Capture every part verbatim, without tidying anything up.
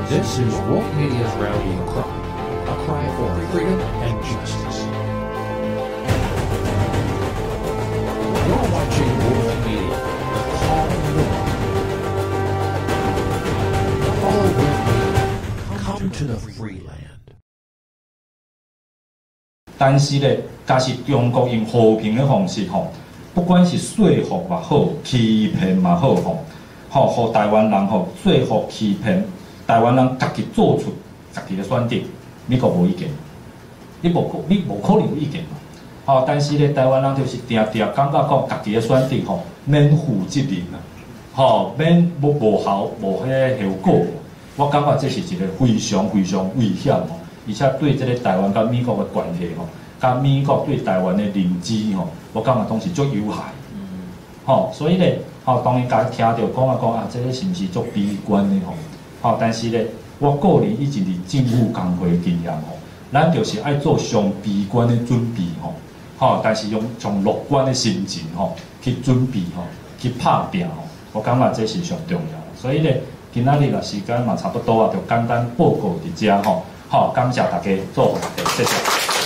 This is Wolf Media's rallying cry, a cry for freedom and justice. You're watching Wolf Media, the call of the Lord. Follow Wolf Media, come to the free land. 但是咧，假是中国用和平的方式吼，不管是说服也好，欺骗也好吼，吼，互台湾人吼说服欺骗。 台湾人家己做出家己的选择，美国无意见，你无你无可能有意见嘛。吼、哦，但是咧，台湾人就是定定感觉讲家己的选择吼，免负责任啊，吼、免无无效无迄个效果。我感觉这是一个非常非常危险吼，而且对这个台湾甲美国的关系吼，甲美国对台湾的认知吼，我感觉都是足有害。嗯。吼、哦，所以咧，吼、哦，当然甲听到讲啊讲啊，这个是毋是足悲观的吼？ 吼、哦，但是咧，我个人以前伫政府工会经验吼，咱就是爱做上悲观的准备吼，吼、哦，但是用从乐观的心情吼去准备吼，去拍拼吼，我感觉这是上重要。所以咧，今仔日啦时间嘛差不多啊，就简单报告伫遮吼，好、哦，感谢大家，祝福大家，谢谢。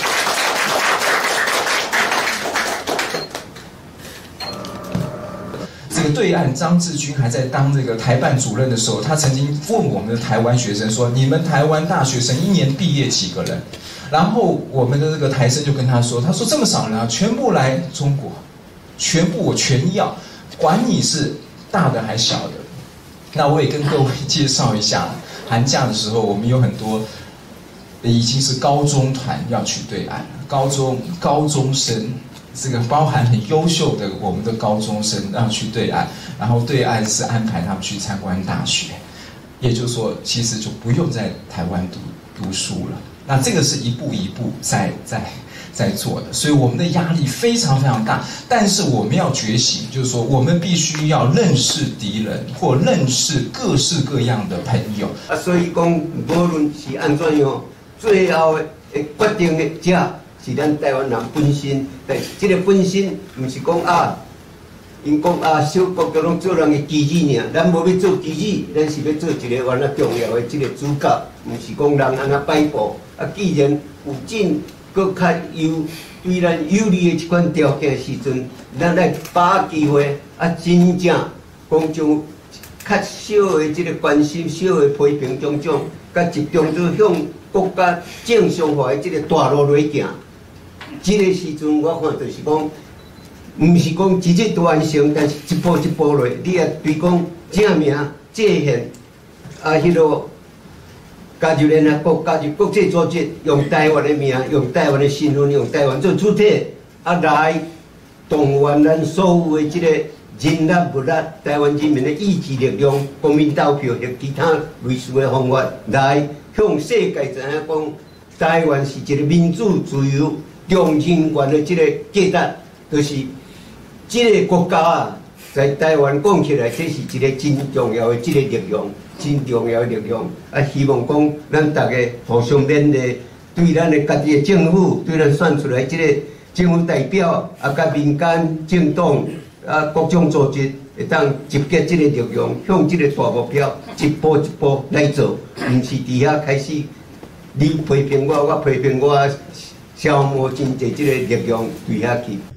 这个对岸张志军还在当这个台办主任的时候，他曾经问我们的台湾学生说：“你们台湾大学生一年毕业几个人？”然后我们的这个台生就跟他说：“他说这么少人啊，全部来中国，全部我全要，管你是大的还小的。”那我也跟各位介绍一下，寒假的时候我们有很多已经是高中团要去对岸，高中高中生。 这个包含很优秀的我们的高中生要去对岸，然后对岸是安排他们去参观大学，也就是说，其实就不用在台湾读读书了。那这个是一步一步在在在做的，所以我们的压力非常非常大。但是我们要觉醒，就是说，我们必须要认识敌人或认识各式各样的朋友。 啊，所以讲，无论是安怎样，最后的决定的者。 是咱台湾人本身，但这个本身唔是讲啊，因讲啊，小国就拢做人的机子尔，咱无要做机子，咱是要做一个完了重要的这个主角，唔是讲人安那摆布。啊，既然有真搁较优对咱有利的一款条件时阵，咱来把握机会啊，真正讲将较少的这个关心、少的批评种种，甲集中做向国家正常化的这个大路来行。 这个时阵，我看就是讲，唔是讲直接都完成，但是一步一步来，你也对讲正名、界限啊，迄落加入联合国、加入国际组织，用台湾的名、用台湾的身份、用台湾做主体，啊来动员咱所有的这个人力物力，台湾人民的意志力量、公民投票和其他类似的方法，来向世界知影讲，台湾是一个民主自由。 中人权的这个价值，就是这个国家啊，在台湾讲起来，这是一个真重要的这个力量，真重要的力量。啊，希望讲咱大家互相勉励，对咱的家己的政府，对咱选出来这个政府代表，啊，甲民间政党啊，各种组织会当集结这个力量，向这个大目标一步一步来做，唔是伫遐开始你批评我，我批评我。 消磨真济这个力量对下去。